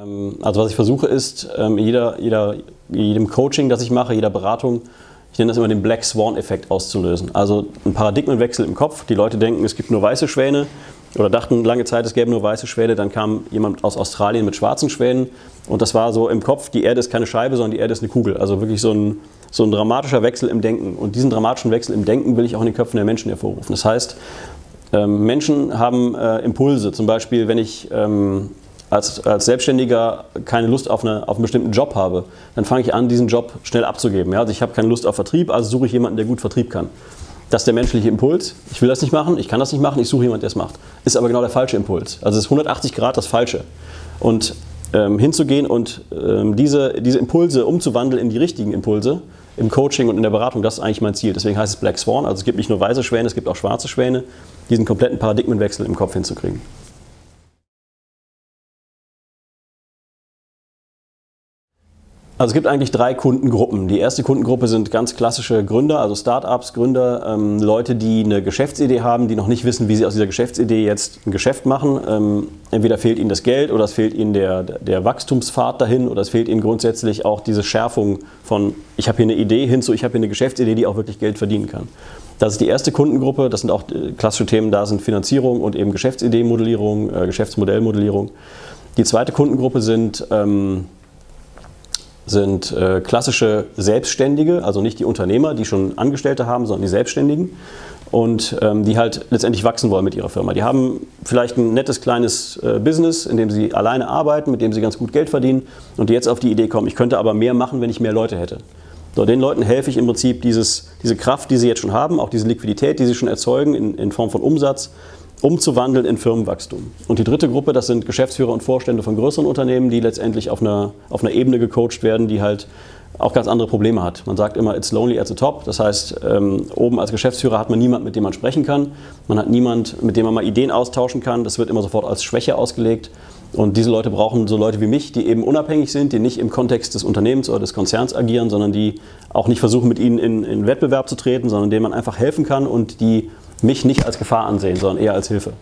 Also was ich versuche ist, jedem Coaching, das ich mache, jeder Beratung, ich nenne das immer den Black Swan-Effekt auszulösen. Also ein Paradigmenwechsel im Kopf. Die Leute denken, es gibt nur weiße Schwäne oder dachten lange Zeit, es gäbe nur weiße Schwäne. Dann kam jemand aus Australien mit schwarzen Schwänen und das war so im Kopf, die Erde ist keine Scheibe, sondern die Erde ist eine Kugel. Also wirklich so ein dramatischer Wechsel im Denken. Und diesen dramatischen Wechsel im Denken will ich auch in den Köpfen der Menschen hervorrufen. Das heißt, Menschen haben Impulse. Zum Beispiel, wenn ich als Selbstständiger keine Lust auf einen bestimmten Job habe, dann fange ich an, diesen Job schnell abzugeben. Ja? Also ich habe keine Lust auf Vertrieb, also suche ich jemanden, der gut Vertrieb kann. Das ist der menschliche Impuls. Ich will das nicht machen, ich kann das nicht machen, ich suche jemanden, der es macht. Ist aber genau der falsche Impuls. Also es ist 180 Grad das Falsche. Und hinzugehen und diese Impulse umzuwandeln in die richtigen Impulse im Coaching und in der Beratung, das ist eigentlich mein Ziel. Deswegen heißt es Black Swan. Also es gibt nicht nur weiße Schwäne, es gibt auch schwarze Schwäne, diesen kompletten Paradigmenwechsel im Kopf hinzukriegen. Also es gibt eigentlich 3 Kundengruppen. Die erste Kundengruppe sind ganz klassische Gründer, also Startups, Gründer, Leute, die eine Geschäftsidee haben, die noch nicht wissen, wie sie aus dieser Geschäftsidee jetzt ein Geschäft machen. Entweder fehlt ihnen das Geld oder es fehlt ihnen der Wachstumspfad dahin oder es fehlt ihnen grundsätzlich auch diese Schärfung von ich habe hier eine Idee hin zu ich habe hier eine Geschäftsidee, die auch wirklich Geld verdienen kann. Das ist die erste Kundengruppe, das sind auch klassische Themen, da sind Finanzierung und eben Geschäftsideenmodellierung, Geschäftsmodellmodellierung. Die zweite Kundengruppe sind klassische Selbstständige, also nicht die Unternehmer, die schon Angestellte haben, sondern die Selbstständigen und die halt letztendlich wachsen wollen mit ihrer Firma. Die haben vielleicht ein nettes kleines Business, in dem sie alleine arbeiten, mit dem sie ganz gut Geld verdienen und die jetzt auf die Idee kommen, ich könnte aber mehr machen, wenn ich mehr Leute hätte. So, den Leuten helfe ich im Prinzip diese Kraft, die sie jetzt schon haben, auch diese Liquidität, die sie schon erzeugen in Form von Umsatz, umzuwandeln in Firmenwachstum. Und die dritte Gruppe, das sind Geschäftsführer und Vorstände von größeren Unternehmen, die letztendlich auf einer Ebene gecoacht werden, die halt auch ganz andere Probleme hat. Man sagt immer, it's lonely at the top. Das heißt, oben als Geschäftsführer hat man niemanden, mit dem man sprechen kann. Man hat niemanden, mit dem man mal Ideen austauschen kann. Das wird immer sofort als Schwäche ausgelegt. Und diese Leute brauchen so Leute wie mich, die eben unabhängig sind, die nicht im Kontext des Unternehmens oder des Konzerns agieren, sondern die auch nicht versuchen, mit ihnen in Wettbewerb zu treten, sondern denen man einfach helfen kann und die mich nicht als Gefahr ansehen, sondern eher als Hilfe.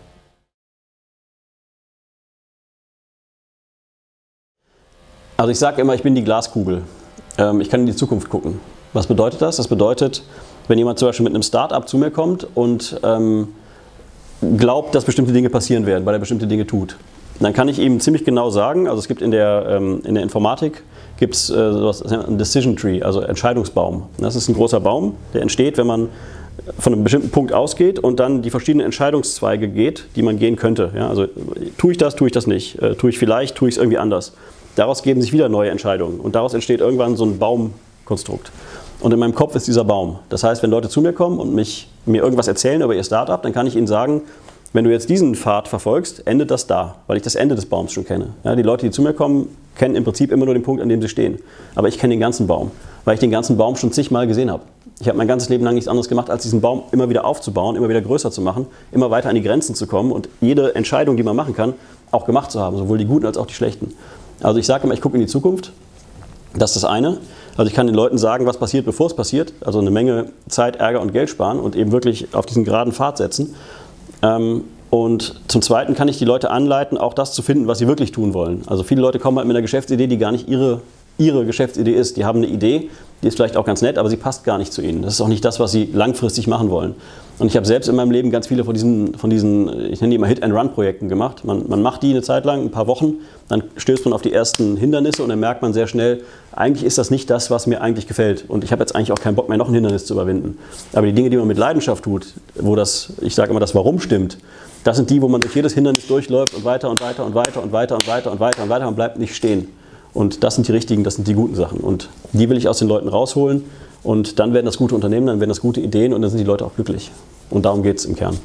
Also ich sage immer, ich bin die Glaskugel. Ich kann in die Zukunft gucken. Was bedeutet das? Das bedeutet, wenn jemand zum Beispiel mit einem Start-up zu mir kommt und glaubt, dass bestimmte Dinge passieren werden, weil er bestimmte Dinge tut, dann kann ich ihm ziemlich genau sagen, also es gibt in der Informatik gibt es sowas, ein Decision Tree, also Entscheidungsbaum. Das ist ein großer Baum, der entsteht, wenn man von einem bestimmten Punkt ausgeht und dann die verschiedenen Entscheidungszweige geht, die man gehen könnte. Ja, also tue ich das nicht, tue ich vielleicht, tue ich es irgendwie anders. Daraus geben sich wieder neue Entscheidungen und daraus entsteht irgendwann so ein Baumkonstrukt. Und in meinem Kopf ist dieser Baum. Das heißt, wenn Leute zu mir kommen und mir irgendwas erzählen über ihr Startup, dann kann ich ihnen sagen, wenn du jetzt diesen Pfad verfolgst, endet das da, weil ich das Ende des Baums schon kenne. Ja, die Leute, die zu mir kommen, kennen im Prinzip immer nur den Punkt, an dem sie stehen. Aber ich kenne den ganzen Baum, weil ich den ganzen Baum schon zigmal gesehen habe. Ich habe mein ganzes Leben lang nichts anderes gemacht, als diesen Baum immer wieder aufzubauen, immer wieder größer zu machen, immer weiter an die Grenzen zu kommen und jede Entscheidung, die man machen kann, auch gemacht zu haben, sowohl die guten als auch die schlechten. Also ich sage immer, ich gucke in die Zukunft, das ist das eine. Also ich kann den Leuten sagen, was passiert, bevor es passiert, also eine Menge Zeit, Ärger und Geld sparen und eben wirklich auf diesen geraden Pfad setzen. Und zum Zweiten kann ich die Leute anleiten, auch das zu finden, was sie wirklich tun wollen. Also viele Leute kommen halt mit einer Geschäftsidee, die gar nicht ihre Geschäftsidee ist. Die haben eine Idee, die ist vielleicht auch ganz nett, aber sie passt gar nicht zu ihnen. Das ist auch nicht das, was sie langfristig machen wollen. Und ich habe selbst in meinem Leben ganz viele von diesen ich nenne die immer Hit-and-Run-Projekten gemacht. Man macht die eine Zeit lang, ein paar Wochen, dann stößt man auf die ersten Hindernisse und dann merkt man sehr schnell, eigentlich ist das nicht das, was mir eigentlich gefällt. Und ich habe jetzt eigentlich auch keinen Bock mehr, noch ein Hindernis zu überwinden. Aber die Dinge, die man mit Leidenschaft tut, wo ich sage immer, das Warum stimmt, das sind die, wo man durch jedes Hindernis durchläuft und weiter und weiter und weiter und weiter und weiter und weiter und weiter und bleibt nicht stehen. Und das sind die richtigen, das sind die guten Sachen. Und die will ich aus den Leuten rausholen. Und dann werden das gute Unternehmen, dann werden das gute Ideen und dann sind die Leute auch glücklich. Und darum geht es im Kern.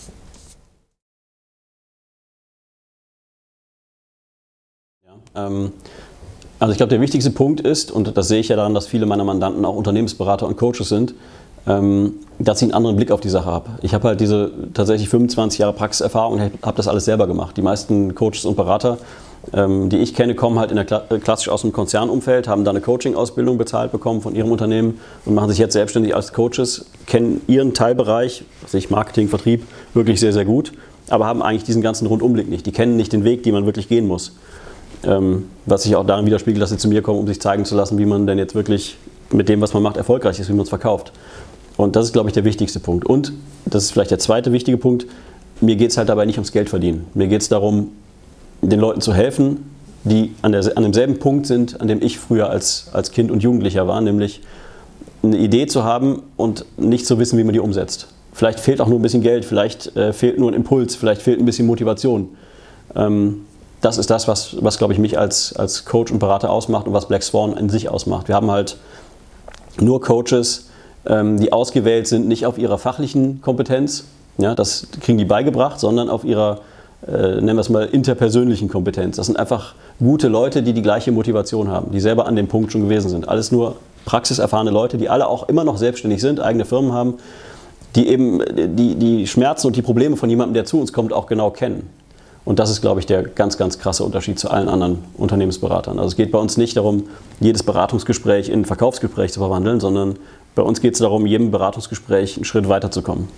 Ja, also ich glaube, der wichtigste Punkt ist, und das sehe ich ja daran, dass viele meiner Mandanten auch Unternehmensberater und Coaches sind, dass ich einen anderen Blick auf die Sache habe. Ich habe halt diese tatsächlich 25 Jahre Praxiserfahrung und habe das alles selber gemacht. Die meisten Coaches und Berater, die ich kenne, kommen halt klassisch aus dem Konzernumfeld, haben da eine Coaching-Ausbildung bezahlt bekommen von ihrem Unternehmen und machen sich jetzt selbstständig als Coaches, kennen ihren Teilbereich, Marketing, Vertrieb, wirklich sehr, sehr gut, aber haben eigentlich diesen ganzen Rundumblick nicht. Die kennen nicht den Weg, den man wirklich gehen muss. Was sich auch darin widerspiegelt, dass sie zu mir kommen, um sich zeigen zu lassen, wie man denn jetzt wirklich mit dem, was man macht, erfolgreich ist, wie man es verkauft. Und das ist, glaube ich, der wichtigste Punkt. Und, das ist vielleicht der zweite wichtige Punkt, mir geht es halt dabei nicht ums Geld verdienen. Mir geht es darum, den Leuten zu helfen, die an demselben Punkt sind, an dem ich früher als Kind und Jugendlicher war, nämlich eine Idee zu haben und nicht zu wissen, wie man die umsetzt. Vielleicht fehlt auch nur ein bisschen Geld, vielleicht fehlt nur ein Impuls, vielleicht fehlt ein bisschen Motivation. Das ist das, was glaube ich, mich als Coach und Berater ausmacht und was Black Swan in sich ausmacht. Wir haben halt nur Coaches, die ausgewählt sind, nicht auf ihrer fachlichen Kompetenz, ja, das kriegen die beigebracht, sondern auf ihrer, nennen wir es mal, interpersönlichen Kompetenz. Das sind einfach gute Leute, die die gleiche Motivation haben, die selber an dem Punkt schon gewesen sind. Alles nur praxiserfahrene Leute, die alle auch immer noch selbstständig sind, eigene Firmen haben, die eben die Schmerzen und die Probleme von jemandem, der zu uns kommt, auch genau kennen. Und das ist, glaube ich, der ganz, ganz krasse Unterschied zu allen anderen Unternehmensberatern. Also es geht bei uns nicht darum, jedes Beratungsgespräch in ein Verkaufsgespräch zu verwandeln, sondern bei uns geht es darum, jedem Beratungsgespräch einen Schritt weiterzukommen.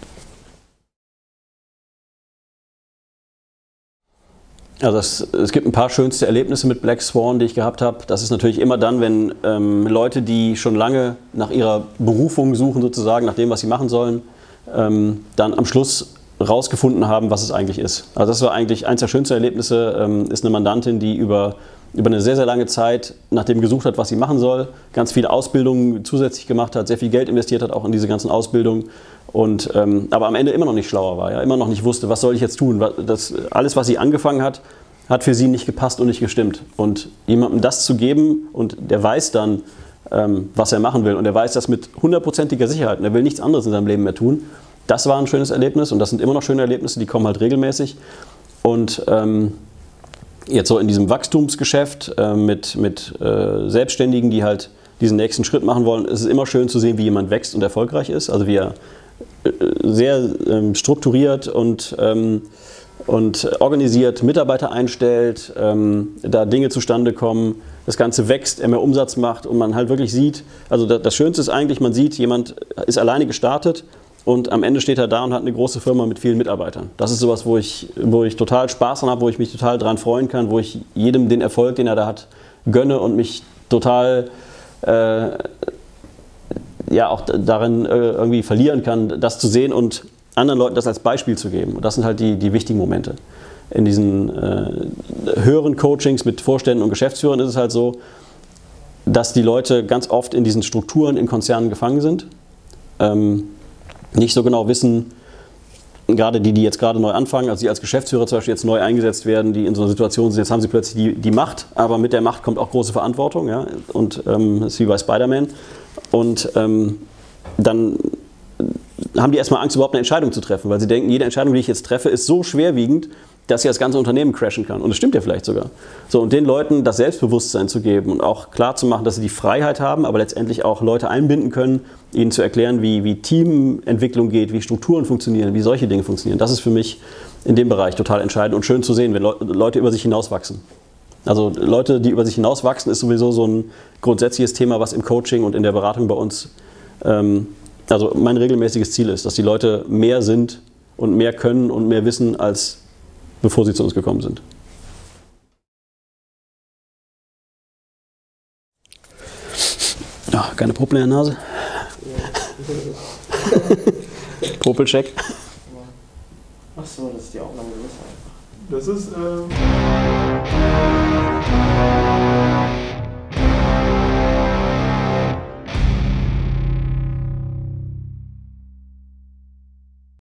Also es gibt ein paar schönste Erlebnisse mit Black Swan, die ich gehabt habe. Das ist natürlich immer dann, wenn Leute, die schon lange nach ihrer Berufung suchen, sozusagen, nach dem, was sie machen sollen, dann am Schluss rausgefunden haben, was es eigentlich ist. Also das war eigentlich eins der schönsten Erlebnisse, ist eine Mandantin, die über eine sehr, sehr lange Zeit nach dem gesucht hat, was sie machen soll, ganz viele Ausbildungen zusätzlich gemacht hat, sehr viel Geld investiert hat, auch in diese ganzen Ausbildungen, und aber am Ende immer noch nicht schlauer war, ja, immer noch nicht wusste, was soll ich jetzt tun. Alles, was sie angefangen hat, hat für sie nicht gepasst und nicht gestimmt. Und jemandem das zu geben, und der weiß dann, was er machen will, und er weiß das mit 100%iger Sicherheit, und er will nichts anderes in seinem Leben mehr tun, das war ein schönes Erlebnis, und das sind immer noch schöne Erlebnisse, die kommen halt regelmäßig. Und jetzt so in diesem Wachstumsgeschäft mit Selbstständigen, die halt diesen nächsten Schritt machen wollen, ist es immer schön zu sehen, wie jemand wächst und erfolgreich ist. Also wie er sehr strukturiert und organisiert Mitarbeiter einstellt, da Dinge zustande kommen, das Ganze wächst, er mehr Umsatz macht und man halt wirklich sieht, also das Schönste ist eigentlich, man sieht, jemand ist alleine gestartet und am Ende steht er da und hat eine große Firma mit vielen Mitarbeitern. Das ist sowas, wo ich total Spaß dran habe, wo ich mich total dran freuen kann, wo ich jedem den Erfolg, den er da hat, gönne und mich total ja, auch darin irgendwie verlieren kann, das zu sehen und anderen Leuten das als Beispiel zu geben. Und das sind halt die wichtigen Momente. In diesen höheren Coachings mit Vorständen und Geschäftsführern ist es halt so, dass die Leute ganz oft in diesen Strukturen in Konzernen gefangen sind, nicht so genau wissen, gerade die jetzt gerade neu anfangen, also die als Geschäftsführer zum Beispiel jetzt neu eingesetzt werden, die in so einer Situation sind, jetzt haben sie plötzlich die Macht, aber mit der Macht kommt auch große Verantwortung, ja? Und das ist wie bei Spider-Man. Und dann haben die erstmal Angst, überhaupt eine Entscheidung zu treffen, weil sie denken, jede Entscheidung, die ich jetzt treffe, ist so schwerwiegend, dass sie das ganze Unternehmen crashen kann. Und das stimmt ja vielleicht sogar. So, und den Leuten das Selbstbewusstsein zu geben und auch klar zu machen, dass sie die Freiheit haben, aber letztendlich auch Leute einbinden können, ihnen zu erklären, wie Teamentwicklung geht, wie Strukturen funktionieren, wie solche Dinge funktionieren. Das ist für mich in dem Bereich total entscheidend und schön zu sehen, wenn Leute über sich hinauswachsen. Also Leute, die über sich hinauswachsen, ist sowieso so ein grundsätzliches Thema, was im Coaching und in der Beratung bei uns, also mein regelmäßiges Ziel ist, dass die Leute mehr sind und mehr können und mehr wissen, als bevor sie zu uns gekommen sind. Oh, keine Popel in der Nase. Popelcheck. Ach so, das ist die Aufnahme. Das ist